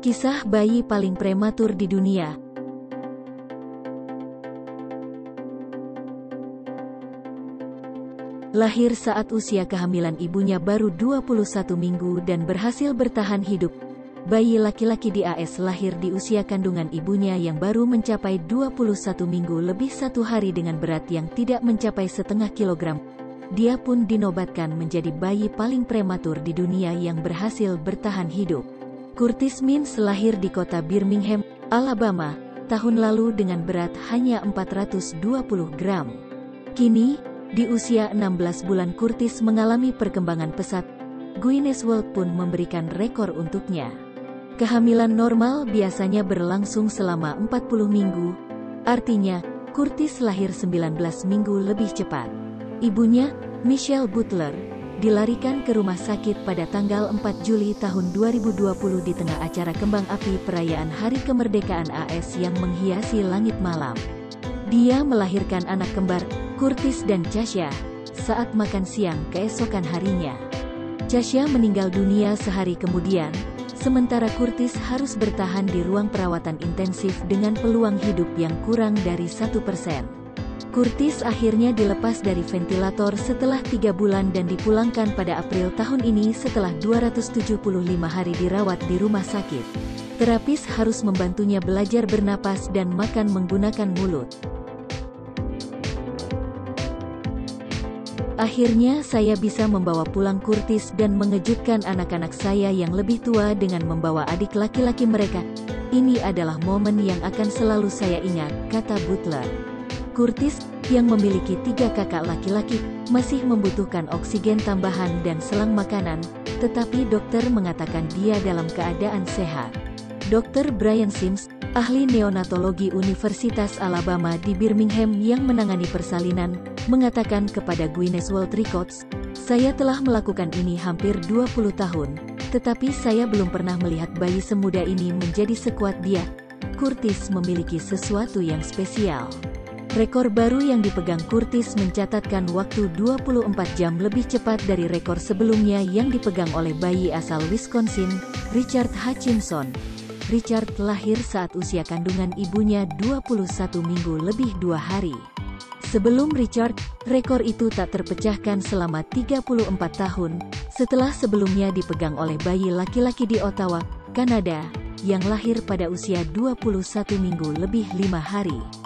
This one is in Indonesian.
Kisah bayi paling prematur di dunia. Lahir saat usia kehamilan ibunya baru 21 minggu dan berhasil bertahan hidup. Bayi laki-laki di AS lahir di usia kandungan ibunya yang baru mencapai 21 minggu lebih 1 hari dengan berat yang tidak mencapai setengah kilogram. Dia pun dinobatkan menjadi bayi paling prematur di dunia yang berhasil bertahan hidup. Curtis Mintz lahir di kota Birmingham, Alabama, tahun lalu dengan berat hanya 420 gram. Kini, di usia 16 bulan Curtis mengalami perkembangan pesat. Guinness World pun memberikan rekor untuknya. Kehamilan normal biasanya berlangsung selama 40 minggu, artinya, Curtis lahir 19 minggu lebih cepat. Ibunya, Michelle Butler, dilarikan ke rumah sakit pada tanggal 4 Juli tahun 2020 di tengah acara kembang api perayaan Hari Kemerdekaan AS yang menghiasi langit malam. Dia melahirkan anak kembar, Curtis dan Chasya, saat makan siang keesokan harinya. Chasya meninggal dunia sehari kemudian, sementara Curtis harus bertahan di ruang perawatan intensif dengan peluang hidup yang kurang dari 1%. Curtis akhirnya dilepas dari ventilator setelah 3 bulan dan dipulangkan pada April tahun ini setelah 275 hari dirawat di rumah sakit. Terapis harus membantunya belajar bernapas dan makan menggunakan mulut. Akhirnya saya bisa membawa pulang Curtis dan mengejutkan anak-anak saya yang lebih tua dengan membawa adik laki-laki mereka. Ini adalah momen yang akan selalu saya ingat, kata Butler. Curtis, yang memiliki 3 kakak laki-laki, masih membutuhkan oksigen tambahan dan selang makanan, tetapi dokter mengatakan dia dalam keadaan sehat. Dr. Brian Sims, ahli neonatologi Universitas Alabama di Birmingham yang menangani persalinan, mengatakan kepada Guinness World Records, "Saya telah melakukan ini hampir 20 tahun, tetapi saya belum pernah melihat bayi semuda ini menjadi sekuat dia. Curtis memiliki sesuatu yang spesial." Rekor baru yang dipegang Curtis mencatatkan waktu 24 jam lebih cepat dari rekor sebelumnya yang dipegang oleh bayi asal Wisconsin, Richard Hutchinson. Richard lahir saat usia kandungan ibunya 21 minggu lebih 2 hari. Sebelum Richard, rekor itu tak terpecahkan selama 34 tahun, setelah sebelumnya dipegang oleh bayi laki-laki di Ottawa, Kanada, yang lahir pada usia 21 minggu lebih 5 hari.